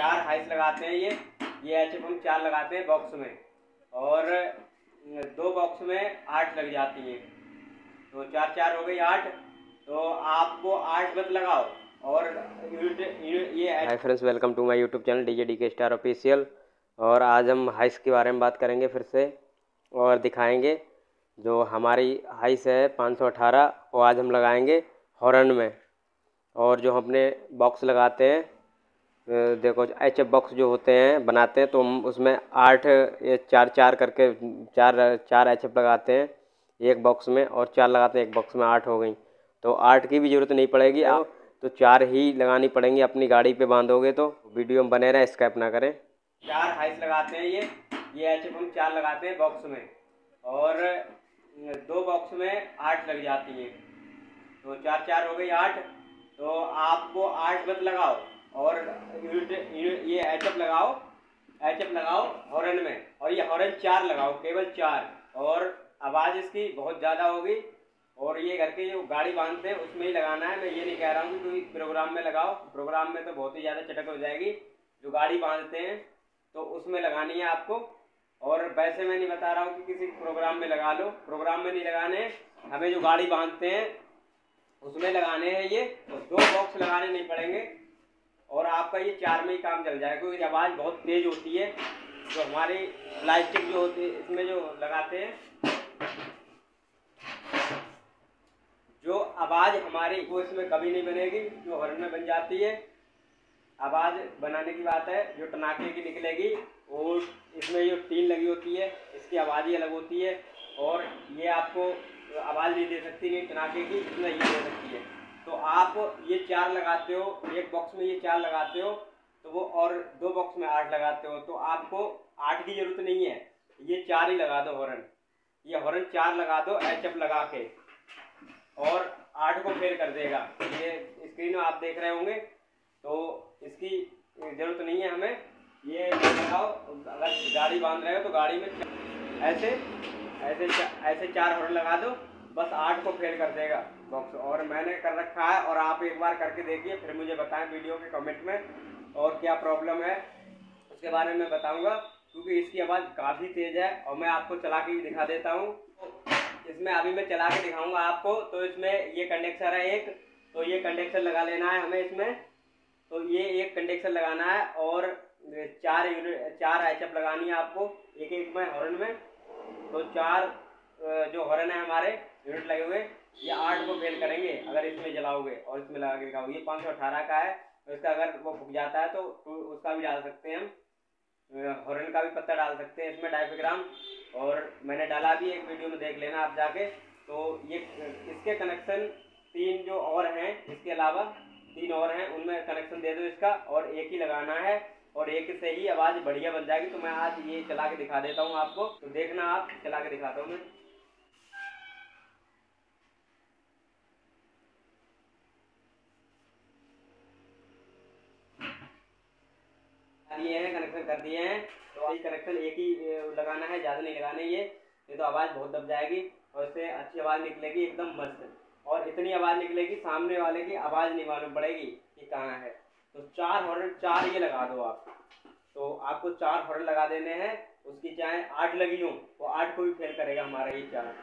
4 हाइस लगाते हैं। ये एचएफ हम 4 लगाते हैं बॉक्स में, और 2 बॉक्स में 8 लग जाती हैं, तो 4 4 हो गई 8। तो आपको 8 मत लगाओ। और ये hi friends, welcome to my YouTube channel DJDK star official. और आज हम हाइस के बारे में बात करेंगे फिर से, और दिखाएंगे जो हमारी हाइस है 518, वो आज हम लगाएंगे हॉर्न में। और जो हम अपने बॉक्स लगाते हैं, देखो एचएफ बॉक्स जो होते हैं बनाते हैं, तो हम उसमें 8 या 4 4 करके 4 एचएफ लगाते हैं एक बॉक्स में, और 4 लगाते हैं एक बॉक्स में, 8 हो गई। तो 8 की भी ज़रूरत नहीं पड़ेगी, आप तो 4 ही लगानी पड़ेंगी। अपनी गाड़ी पे बांधोगे तो वीडियो में बने रहे, स्किप ना करें। 4 हाइस लगाते हैं। ये एचएफ हम 4 लगाते हैं बॉक्स में, और 2 बॉक्स में 8 लग जाती हैं, तो 4 4 हो गई 8। तो आपको 8 मत लगाओ, और ये एचएफ लगाओ हॉर्न में, और ये हॉर्न 4 लगाओ, केवल 4। और आवाज़ इसकी बहुत ज़्यादा होगी, और ये घर के जो गाड़ी बांधते हैं उसमें ही लगाना है। मैं ये नहीं कह रहा हूँ कि कोई प्रोग्राम में लगाओ, प्रोग्राम में तो बहुत ही ज़्यादा चटक हो जाएगी। जो गाड़ी बांधते हैं तो उसमें लगानी है आपको। और वैसे मैं नहीं बता रहा हूँ कि किसी प्रोग्राम में लगा लो, प्रोग्राम में नहीं लगाने, हमें जो गाड़ी बांधते हैं उसमें लगाने हैं। ये तो 2 बॉक्स लगाने नहीं पड़ेंगे, और आपका ये 4 में ही काम चल जाएगा, क्योंकि आवाज़ बहुत तेज़ होती है। जो हमारी प्लास्टिक जो होती है इसमें जो लगाते हैं, जो आवाज़ हमारी वो इसमें कभी नहीं बनेगी, जो हॉर्न में बन जाती है। आवाज़ बनाने की बात है, जो टनाके की निकलेगी, और इसमें जो टीन लगी होती है इसकी आवाज़ ही अलग होती है। और ये आपको आवाज़ नहीं दे सकती, नहीं टनाके की, इसमें ये दे सकती है। तो आप ये 4 लगाते हो, एक बॉक्स में ये 4 लगाते हो, तो वो, और 2 बॉक्स में 8 लगाते हो, तो आपको 8 की ज़रूरत नहीं है, ये 4 ही लगा दो हॉर्न। ये हॉर्न 4 लगा दो एचएफ लगा के, और 8 को फेल कर देगा। ये स्क्रीन में आप देख रहे होंगे, तो इसकी ज़रूरत नहीं है हमें। ये लगाओ, अगर गाड़ी बांध रहे हो तो गाड़ी में ऐसे ऐसे ऐसे 4 हॉर्न लगा दो, बस 8 को फेल कर देगा बॉक्स। और मैंने कर रखा है, और आप एक बार करके देखिए, फिर मुझे बताएं वीडियो के कमेंट में, और क्या प्रॉब्लम है उसके बारे में बताऊंगा, क्योंकि इसकी आवाज़ काफ़ी तेज़ है। और मैं आपको चला के भी दिखा देता हूँ, इसमें अभी मैं चला के दिखाऊंगा आपको। तो इसमें ये कंडेंसर है एक, तो ये कंडेंसर लगा लेना है हमें इसमें। तो ये एक कंडेंसर लगाना है, और 4 एचएफ लगानी है आपको एक एक में हॉर्न में। तो 4 जो हॉर्न है हमारे यूनिट लगे हुए, ये 8 को फेल करेंगे अगर इसमें जलाओगे और इसमें लगा के दिखाओगे। ये 518 का है, तो इसका अगर वो फूक जाता है तो उसका भी डाल सकते हैं हम, हॉर्न का भी पत्ता डाल सकते हैं इसमें, डायफ्राम। और मैंने डाला भी, एक वीडियो में देख लेना आप जाके। तो ये इसके कनेक्शन 3 जो और हैं, इसके अलावा 3 और हैं, उनमें कनेक्शन दे दो इसका, और एक ही लगाना है, और एक से ही आवाज़ बढ़िया बन जाएगी। तो मैं आज ये चला के दिखा देता हूँ आपको, तो देखना आप, चला के दिखाता हूँ मैं। ये है, कनेक्शन कर दिए हैं, तो ये कनेक्शन एक ही लगाना है, ज़्यादा नहीं लगाना ये तो आवाज़ बहुत दब जाएगी, और इससे अच्छी आवाज़ निकलेगी एकदम मस्त। और इतनी आवाज़ निकलेगी, सामने वाले की आवाज़ नहीं मालूम पड़ेगी कि कहाँ है। तो 4 हॉर्न 4 ये लगा दो आप। तो आपको 4 हॉर्न लगा देने हैं, उसकी चाहे 8 लगी हो, वो 8 को भी फेल करेगा हमारा ये 4।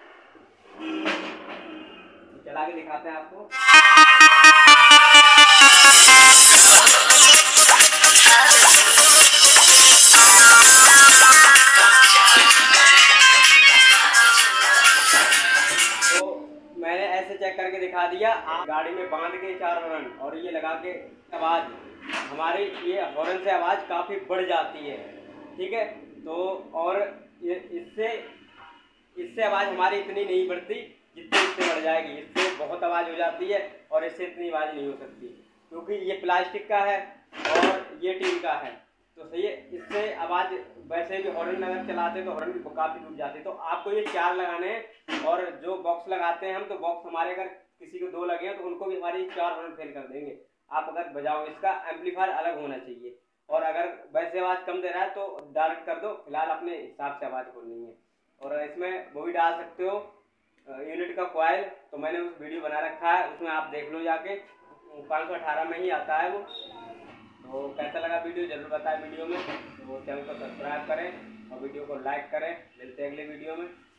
चला के दिखाते हैं आपको। मैंने ऐसे चेक करके दिखा दिया, आप गाड़ी में बांध के 4 हॉर्न और ये लगा के, आवाज़ हमारी ये हॉर्न से आवाज़ काफ़ी बढ़ जाती है, ठीक है। तो और ये इससे आवाज़ हमारी इतनी नहीं बढ़ती जितनी इससे बढ़ जाएगी। इससे बहुत आवाज़ हो जाती है, और इससे इतनी आवाज़ नहीं हो सकती, क्योंकि ये प्लास्टिक का है और ये टीन का है। तो सही है, इससे आवाज़ वैसे भी हॉर्न अगर चलाते तो हॉर्न भी काफ़ी टूट जाती है। तो आपको ये 4 लगाने हैं, और जो बॉक्स लगाते हैं हम, तो बॉक्स हमारे अगर किसी को 2 लगे हैं तो उनको भी हमारी 4 हॉर्न फेल कर देंगे। आप अगर बजाओ, इसका एम्पलीफायर अलग होना चाहिए, और अगर वैसे आवाज़ कम दे रहा है तो डायरेक्ट कर दो, फिलहाल अपने हिसाब से आवाज़ खोलनी है। और इसमें वो भी डाल सकते हो यूनिट का कॉइल, तो मैंने उस वीडियो बना रखा है, उसमें आप देख लो जाके, 518 में ही आता है वो। तो कैसा लगा वीडियो? वीडियो जरूर बताएं वीडियो में। तो चैनल को सब्सक्राइब करें और वीडियो को लाइक करें। मिलते हैं अगले वीडियो में।